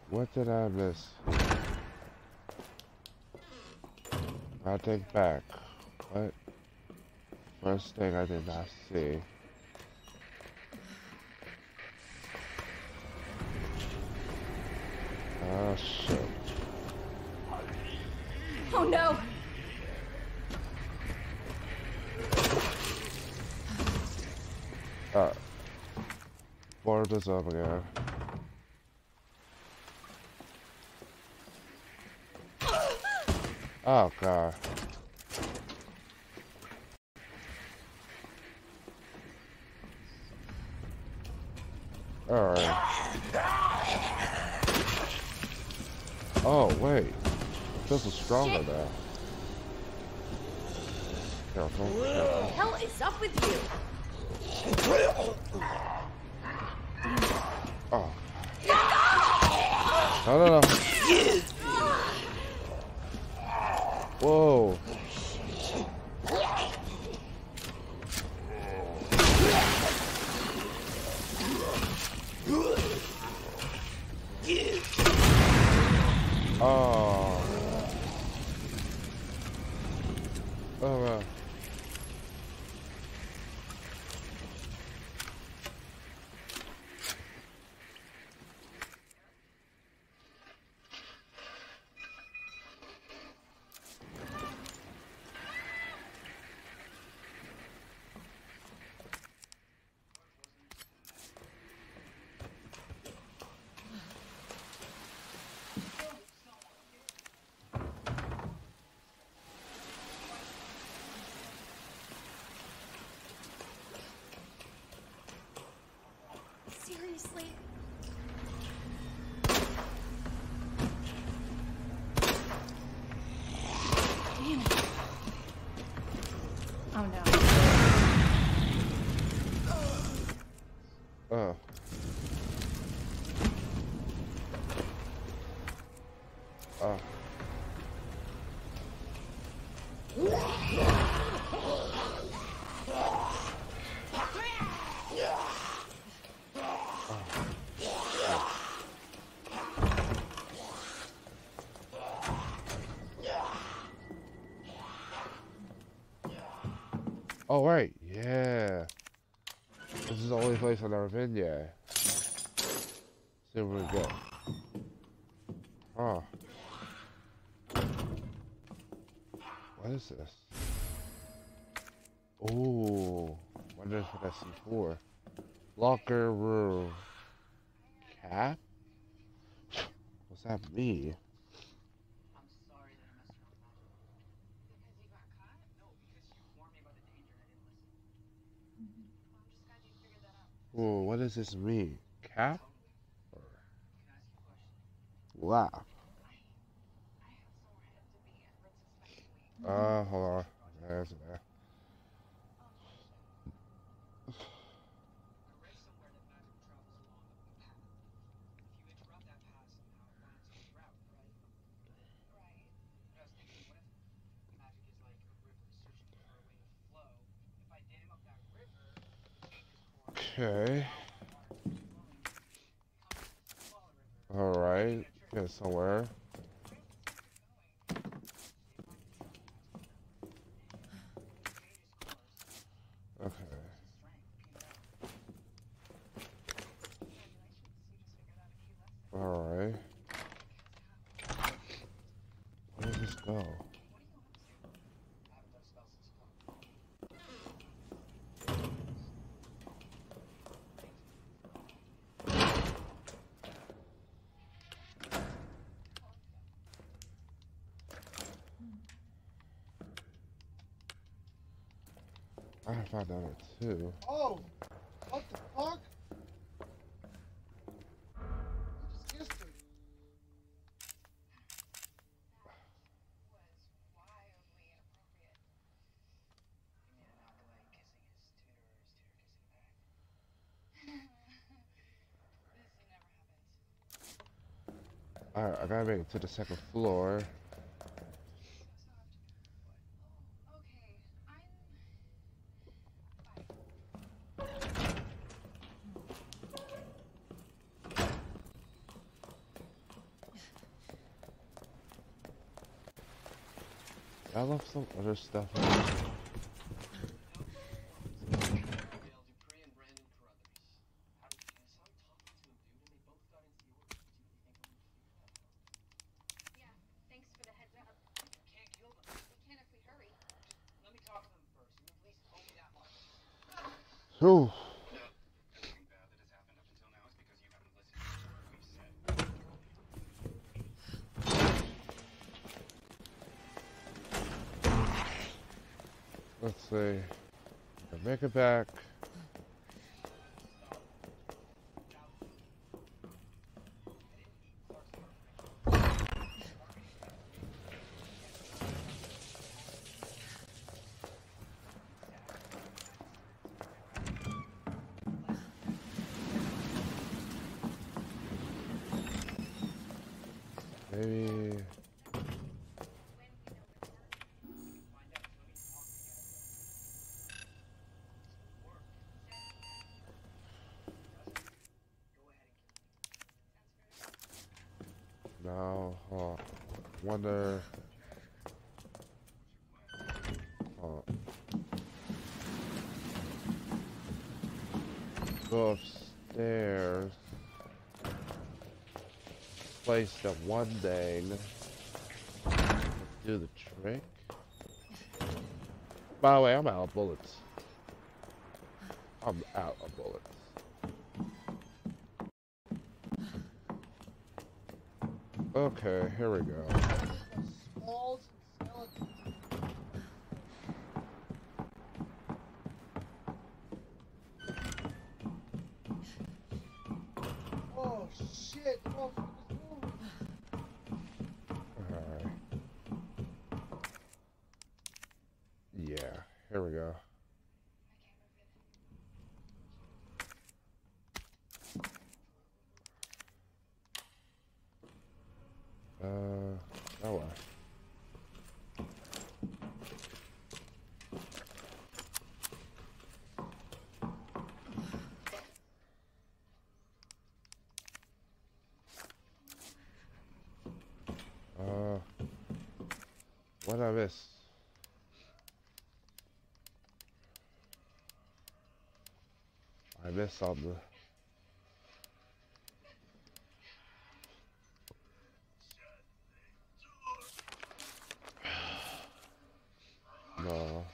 A: What did I miss? I take back. What? First thing I did not see. Oh shit.
C: Oh no!
A: Alright. Board this up again. Oh god. Alright. Oh wait. This is stronger now. Careful,
C: What the
A: careful.
C: hell is up with you?
A: Oh. No, no, no. Whoa. Oh. Oh, man.
C: Seriously? Damn it. Oh no.
A: Oh. Oh. Oh, right. Yeah. This is the only place I've never been yet. See where we go. Oh. What is this? Ooh. Wonder what that's for. Locker room. Cap? What's that mean? Ooh, what does this mean? Cap? Or laugh? Uh, hold on. There's that. Okay. Alright. Get somewhere. Okay. Alright. Where does this go? I gotta find out it too.
B: Oh, what the fuck? Just kissed her.
A: Alright, I gotta make it to the second floor. I left some other stuff in there. Ooh. Let's see. I make it back. Maybe. No, huh. Wonder. Huh. Go upstairs. Place the one thing. Let's do the trick. By the way, I'm out of bullets. I'm out of bullets. Okay, here we go.
B: Smalls and skeletons. Oh shit! The motherfucker's moving.
A: Alright. Yeah, here we go. Uh, that way. Uh, what did I miss? I missed something. No.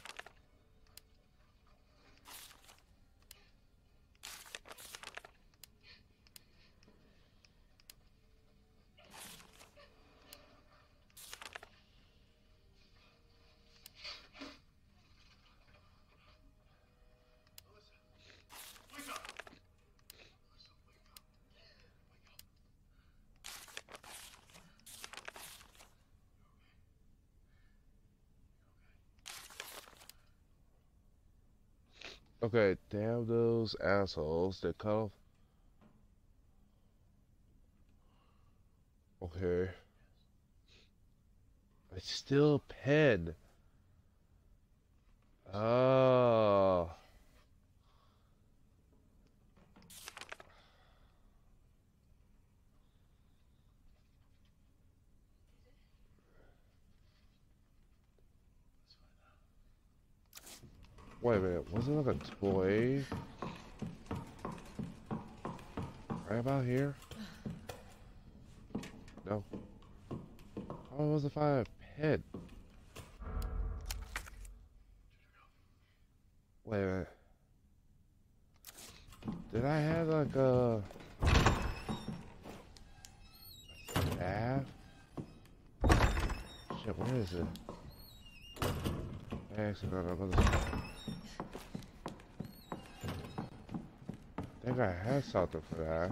A: Okay, damn those assholes. They cut off. Okay. It's still a pen. Oh. Wait a minute, wasn't it like a toy? Right about here? No. How was if I had a pen? Wait a minute. Did I have like a staff? Shit, where is it? Actually, no, no, no, this- I think I had something for that.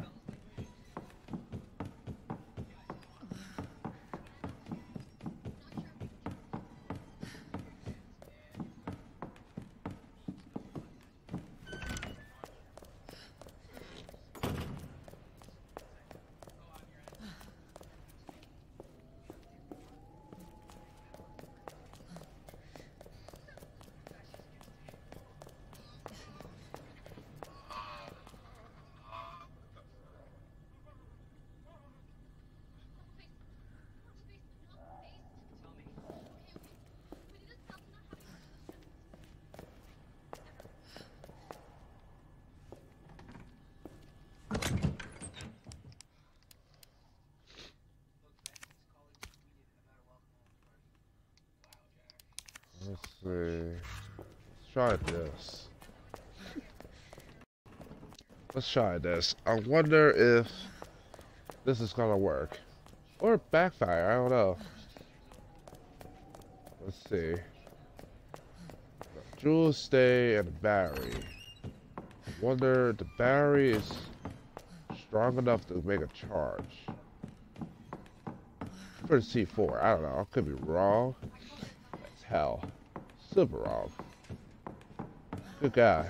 A: Let's see. Let's try this. Let's try this. I wonder if this is gonna work. Or backfire, I don't know. Let's see. Jewel stay and a battery. I wonder the battery is strong enough to make a charge. For the C four, I don't know. I could be wrong. That's hell. Super wrong. Good guy.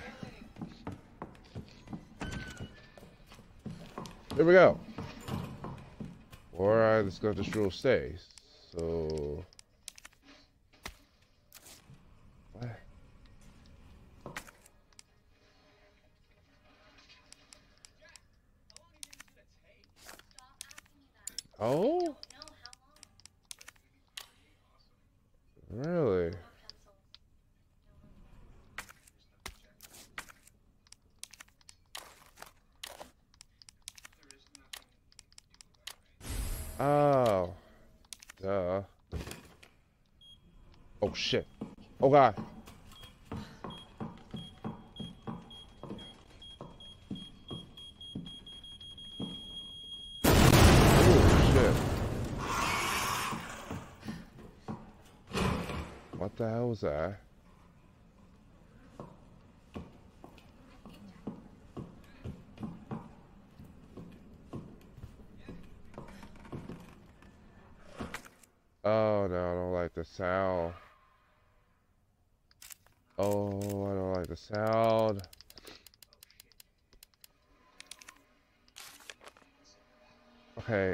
A: There we go. Alright, let's go to Jewel stay. So. What? Oh? Really? Oh. Duh. Oh shit. Oh god. What the hell was that? Oh no, I don't like the sound. Oh, I don't like the sound. Okay.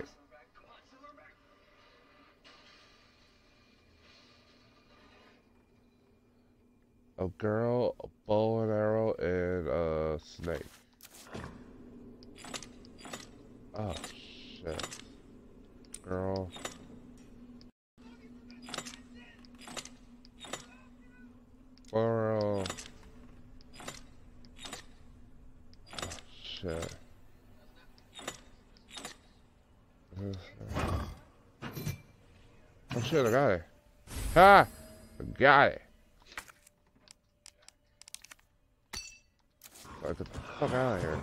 A: A girl, a bow and arrow, and a snake. Oh, shit. Girl. Girl. Oh, shit. Oh, shit, I got it. Ha! I got it. Get the fuck out of here.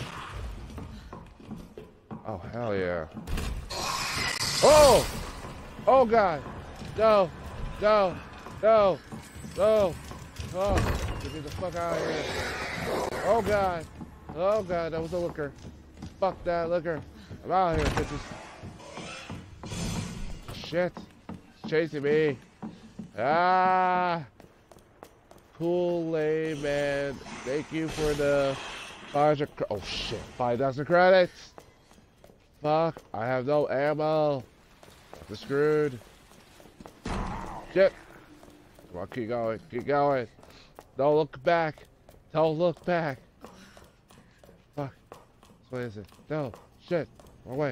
A: Oh, hell yeah. Oh! Oh, God! No! No! No! No! Oh! Get me the fuck out of here. Oh, God! Oh, God, that was a looker. Fuck that looker. I'm out of here, bitches. Shit. It's chasing me. Ah! Cool, lame, man. Thank you for the five hundred. Oh shit, five thousand credits. Fuck, I have no ammo. I'm screwed. Shit. Come on, keep going, keep going. Don't look back. Don't look back. Fuck. Which way is it? No. Shit. Wrong way.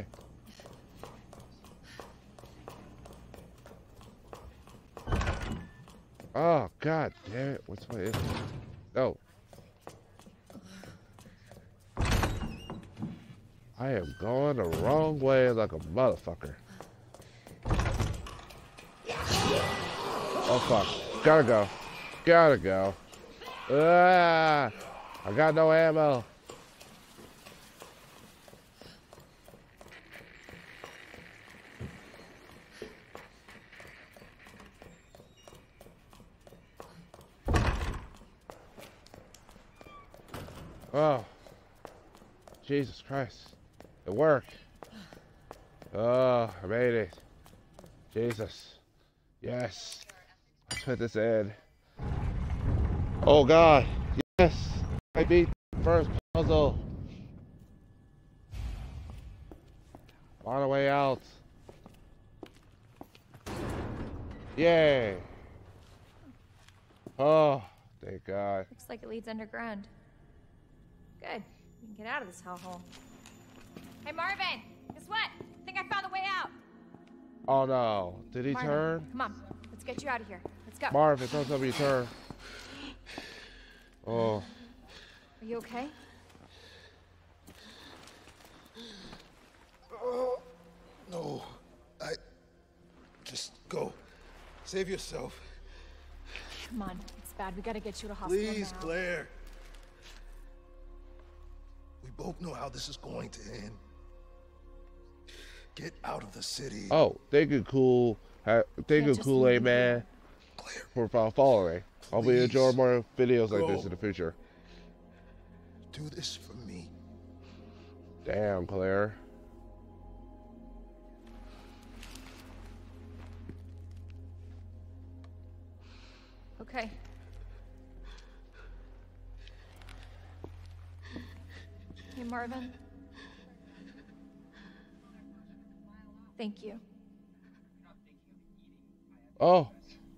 A: Oh, god damn it. Which way is it? No. I am going the wrong way like a motherfucker. Oh, fuck. Gotta go. Gotta go. Ah, I got no ammo. Oh, Jesus Christ. It worked. Oh, I made it. Jesus. Yes. Let's put this in. Oh, God. Yes. I beat the first puzzle. On the way out. Yay. Oh, thank God.
C: Looks like it leads underground. Good. We can get out of this hellhole. Hey, Marvin! Guess what? I think I found the way out!
A: Oh, no. Did he
C: Marvin,
A: turn?
C: come on. Let's get you out of here. Let's go.
A: Marvin, don't tell me you turn. Oh.
C: Are you okay?
D: Oh, no. I... Just go. Save yourself.
C: Come on, it's bad. We gotta get you to hospital
D: Please,
C: now.
D: Claire. We both know how this is going to end. Get out of the city.
A: Oh, thank you, cool. Ha thank
C: Can't
A: you,
C: just
A: Kool Aid
C: leave me
A: Man,
C: here.
D: Claire,
A: for fo- following. I'll be
D: Please,
A: enjoying more videos like
D: go.
A: this in the future.
D: do this for me.
A: Damn, Claire.
C: Okay. Hey, Marvin. Thank you.
A: Oh.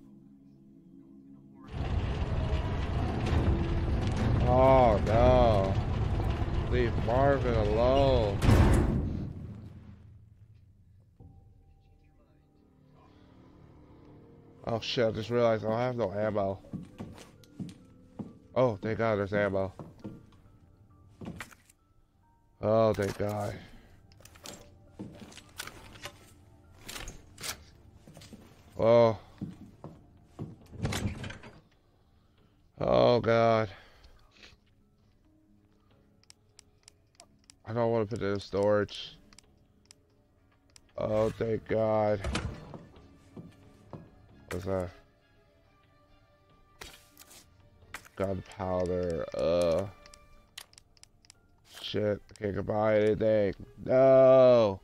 A: Oh no. Leave Marvin alone. Oh shit, I just realized I don't have no ammo. Oh, thank God there's ammo. Oh, thank God. Oh. Oh God. I don't want to put it in storage. Oh, thank God. What's that? Gunpowder. Uh. Shit. I can't buy anything. No.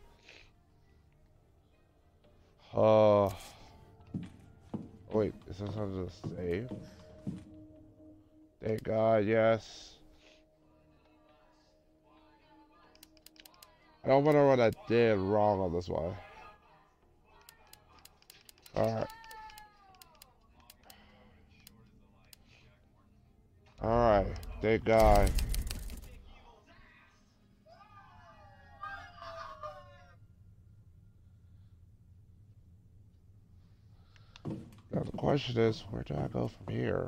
A: Oh. Wait, is this something to save? Thank God, yes. I don't wonder what I did wrong on this one. Alright. Alright, thank God. Now the question is, where do I go from here?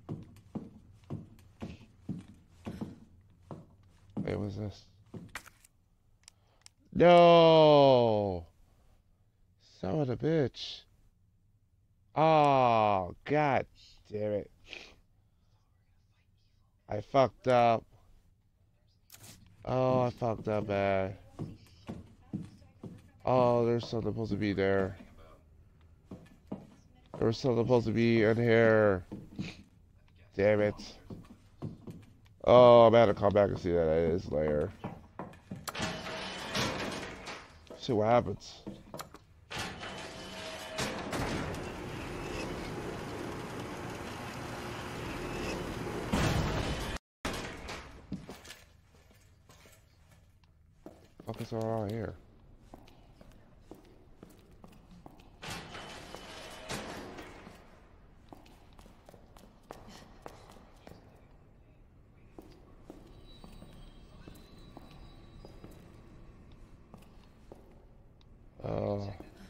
A: Wait, what's this? No! Son of a bitch. Oh, God damn it. I fucked up. Oh, I fucked up bad. Oh, there's something supposed to be there. There was something supposed to be in here. Damn it. Oh, I'm gonna come back and see that it is later. See what happens. What is going on here? Oh.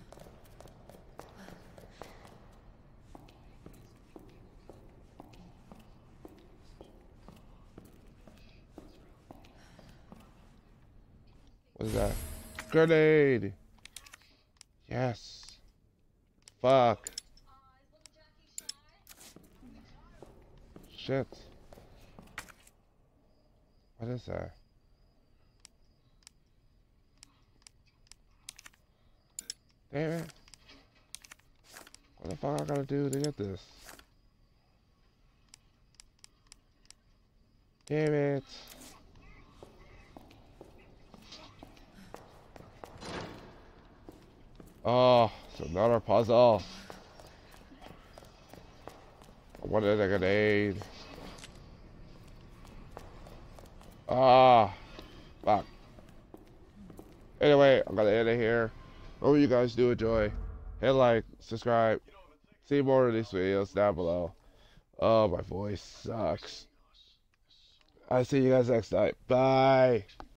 A: What is that? Grenade! Yes. Fuck. Shit. What is that? Damn it. What the fuck I gotta do to get this? Damn it. Oh, it's another puzzle. I wanted a grenade. Ah, fuck. Anyway, I'm gonna end it here. Hope you guys do enjoy. Hit like, subscribe. See more of these videos down below. Oh, my voice sucks. I'll see you guys next time. Bye.